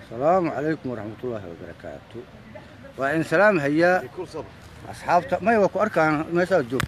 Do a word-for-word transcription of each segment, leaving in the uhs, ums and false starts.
السلام عليكم ورحمة الله وبركاته. وإن سلام هيا أصحاب ما يوقف أركان ما يسجل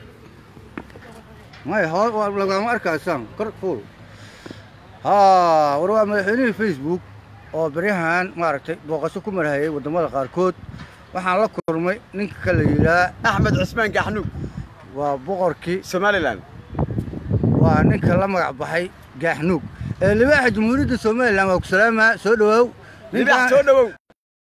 ما يهو ولا ما أركان سام كرك فول ها وروا ملحين الفيسبوك أو بريهان مارتي بوقسكم مرهاي ودمار قاركود وحنا لك كرمي نك كليلا أحمد عثمان قحنوك وبقركي سوماليلاند ونك لما بحي قحنوك اللي واحد جمهورية سوماليلاند وكسلامة سودو نبي سودو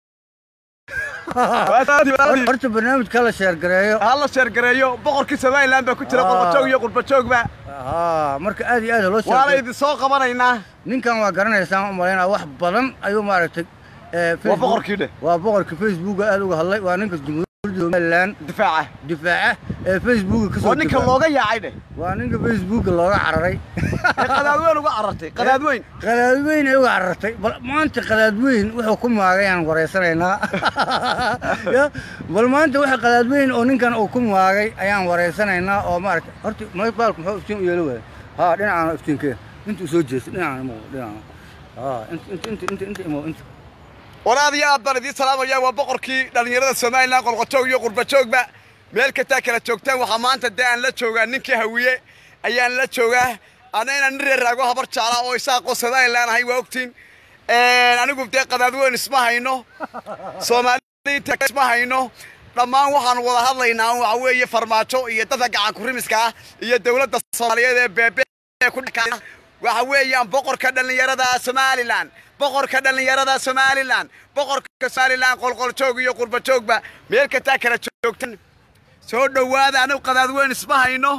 قرت برنامج كلا شير قريو هلا شير قريو بقركي سوماليلاند بكتير قرب شوق يقرب شوق بقى ها مرك آدي آدي لو شير ولا يدي سوق قبرينا نينكان waa garanaysan umaleena wax badan ayuu maaragtay ee Facebook waa boqorkii waa boqorkii Facebook aad uga hadlay waa ninka jumhuuriyadda Somaliland difaaca difaaca ee Facebook ka soo waa ninka looga yaacay waa ninka Facebook looga cararay qadaad weyn uga carartay qadaad weyn qadaad weyn ay uga carartay bal maanta qadaad weyn wuxuu ku maagayaan wareysanaynaa ya bal maanta waxa qadaad weyn oo ninkan uu ku maagay ayaan wareysanaynaa oo maaragtay horta maybaalku muxuu iftiin u yeelay ha dhinaca iftiinkee انت سوجس نعم مو نعم اه انت انت انت انت انت مو انت وراد يا ابن سلام يا وبقركي دhallinyarada Somaliland qolqotoog iyo qurbajoog ba meel ka taa kala joogtaan waxa maanta daan la joogaa ninkii hawiye ayaan la joogaa anayna Reer raago habar jaala oo isaaqo Somaliland ahay waa ogtiin een anigu dee qadaad weyn isma hayno Soomaaliyeed isma hayno dhamaan waxaan wada hadlaynaa waxa weeye farmaajo iyo dadka gacan ku rimiska iyo dawladda Soomaaliyeed ee beebe ku dhakaa waxa weeyaan boqorka dhalinyarada Somaliland boqorka dhalinyarada Somaliland boqorka Somaliland qolqol joog iyo qurba joogba meel ka taa kala joogtan soo dhawaada anu qadaad weyn isma hayno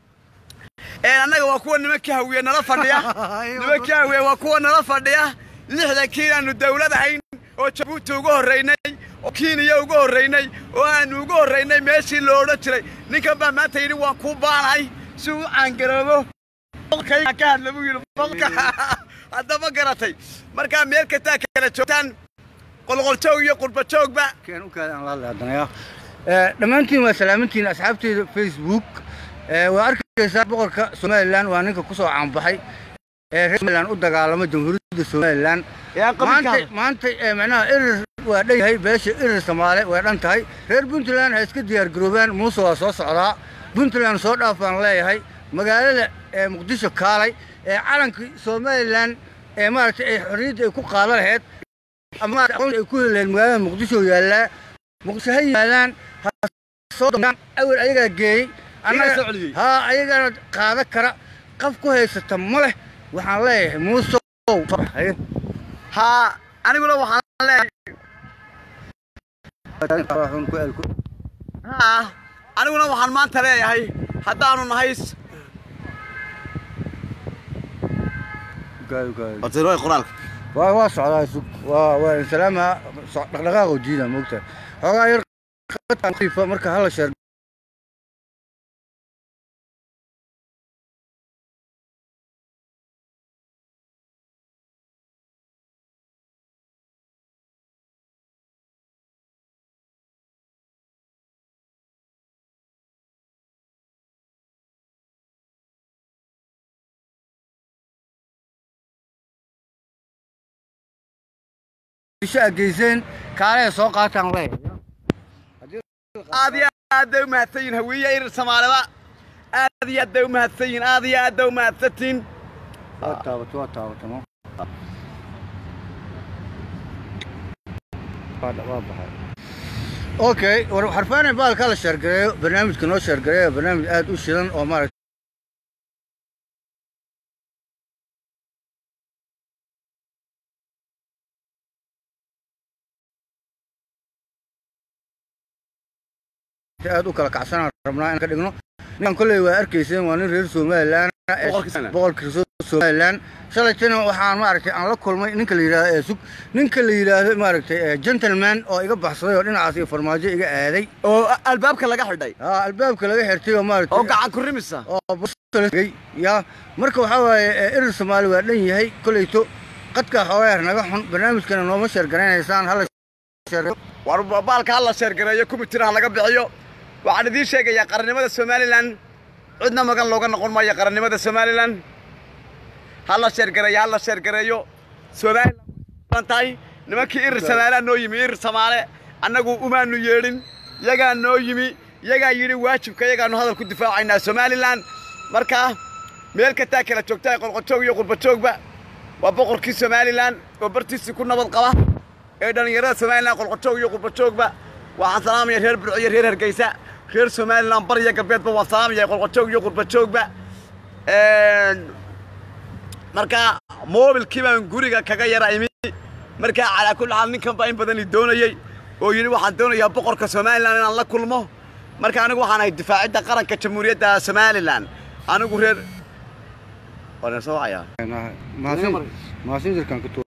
ee anaga waa kuwa nimanka hawiye nala fadhiya nimanka hawiye waa kuwa nala fadhiya lixdan kiilanu dawlad ahayn oo Jabuuti ugu horeynay oo Kenya ugu horeynay oo aan ugu horeynay meeshii loo oran jiray ninka baa maanta yiri waan ku baanahay si uu aan garoobo كي كان لبوي الفقه هذا ما قرأتي مركا ميركا تاكل شوتان قل قل شوي يقول بتشوق بقى كانوا كذا الله الله الدنيا لما أنتي وسلامتي أصحابتي فيسبوك وأركز بقولك سوماليلاند وأنك كسر عم بحي سوماليلاند أدق على جمهورية سوماليلاند ما أنت ما أنت معناه إير ودي هاي باش إير سومالي وأنت هاي غير بنتلان هسكت ديار جروبان موسى وصوص على بنتلان صوت أفان لا هاي magaalada ee Muqdisho kaalay ee calanka Somaliland ee maartay ay xorriyada ku qaadan lahayd ama ay ku heleen magaalada Muqdisho yaala Muqdisho hayaan soo dhan awal ayaga geey anaga ha ayaga qaada kara qof ku haysata ma leh waxaan leeyahay muuso ha aniguna waxaan leeyahay ha aniguna waxaan maanta leeyahay haddaanu nahay أتروي قرالك. وا وا صعدا سوق وا وا سلامة دقدقاق وجينا موقته. هذا ير خط خفيفة مركه هلا شر. إيش أجيزين كاره سوق عتان ليه هذه هذا ما تين هوية إير سمالة هذه هذا ما تين هذه هذا ما تين تاو تاو تاو تمام هذا واضح أوكي وحرفيا بالك على الشرقية برنامج كنوع شرقية برنامج آد وشلون أو مارك aad u kala kacsan rabnaa in ka dhigno ninkan kulay waa arkayseen waa nin reer Somaliland boqorka Somaliland shalaytana waxaan maaragtay aan la kulmay ninka la yiraahdo sug ninka la yiraahdo maaragtay gentleman oo iga baxsaday oo dhinacaas iyo farmaajo iga aaday oo albaabka laga xidhay ha albaabka laga xirtay oo maaragtay oo gacan ku rimisa oo busalay ya marka waxa waaye ir Soomaali waa dhan yahay kulayto qadka xawaar naga xun barnaamijkana nooma sheer garanaysaan hal sheer war baalka hal sheer gareeyo kumitiraha laga bixiyo waxaan idin sheegayaa qarannimada Somaliland cidna magan looga noqon maayo qarannimada Somaliland هلا شرقرية هلا شرقرية سودان تاي nimankii ir Somaliland noo yimi ir Soomaali annagu umaanu yeedhin yagaa noo yimi yagaa yiri waajibka yagaanu hadal ku difaacaynaa Somaliland marka meel ka taa kala joogtaa qolqojoog iyo qurbajoogba waa boqorkii Somaliland oo bartiisi ku nabad qaba ee dhalinyarada Somaliland qolqojoog iyo qurbajoogba waxaan salaamaya reer Burco iyo reer Hargeysa reer Somaliland bariya galbeedba waan salaamaya qolqojoog iyo qurbajoogba een marka moobilkii baan guriga kaga yaraaymi marka ala kulli hal ninkan baa in badan doonayay oo yiri waxaan doonayaa boqorka Somaliland inaan la kulmo marka anigu waxaan ahay difaacidda qaranka jamhuuriyadda Somaliland anigu reer wala soo ayaa maasin maasin jirkan ku